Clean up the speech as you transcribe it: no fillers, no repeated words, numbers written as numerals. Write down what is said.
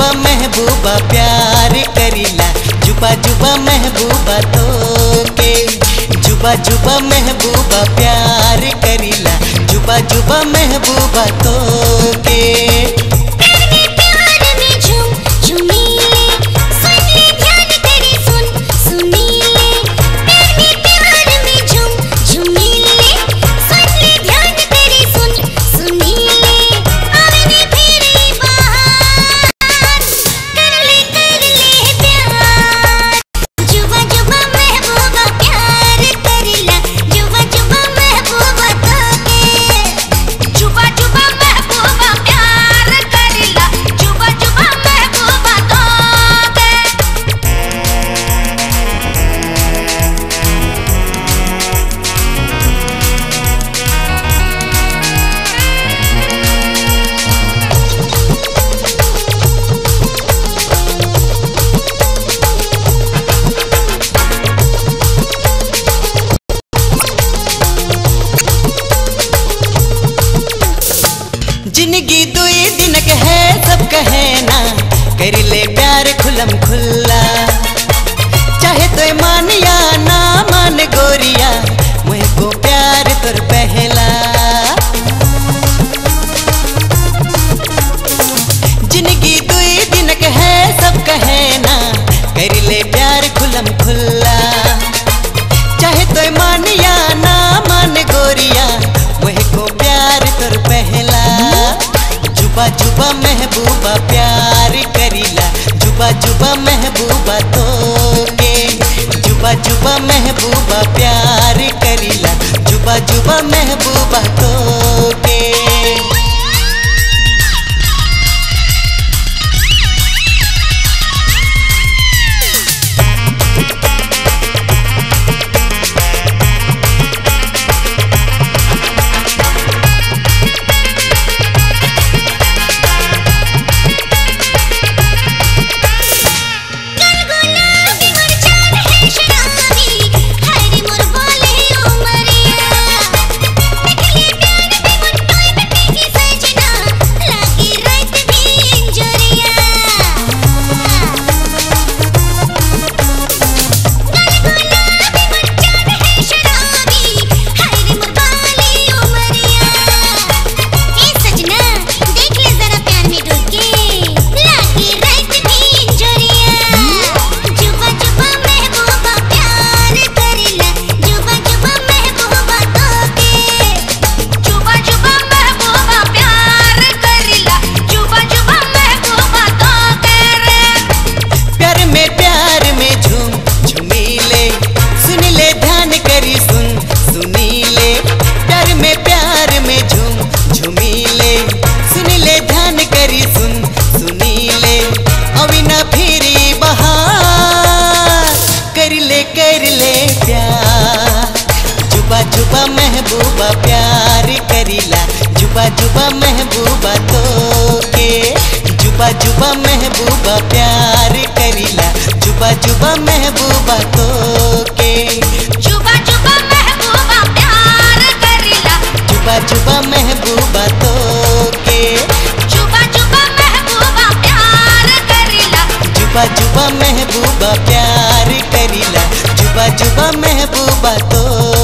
जुबा महबूबा प्यार करीला, जुबा जुबा महबूबा तो के। जुबा जुबा महबूबा प्यार करीला, जुबा जुबा महबूबा तो के। जिंदगी दुई दिन के है सब कहे ना, कर ले प्यार खुलम खुल्ला। चाहे तो मान या ना मान गोरिया, मुझे को प्यार तोर पहला। जिंदगी दुई दिन के है सब कहे ना, कर ले प्यार खुलम खुल्ला। चाहे तो मान या ना मान गोरिया, मुझे को प्यार तोर पहला। जुबा जुबा महबूबा प्यार करीला, जुबा जुबा महबूबा तो के। जुबा जुबा महबूबा प्यार करीला, जुबा जुबा महबूबा तो के। कर ले प्यार, जुबा जुबा महबूबा प्यार करीला, जुबा जुबा महबूबा तो के। जुबा जुबा महबूबा प्यार करीला, जुबा जुबा महबूबा तो के। जुबा जुबा महबूबा प्यार करीला, जुबा जुबा महबूबा तो के। जुबा जुबा महबूबा प्यार करीला, जुबा जुबा महबूबा प्यार करीला, जुबा जुबा महबूबा तो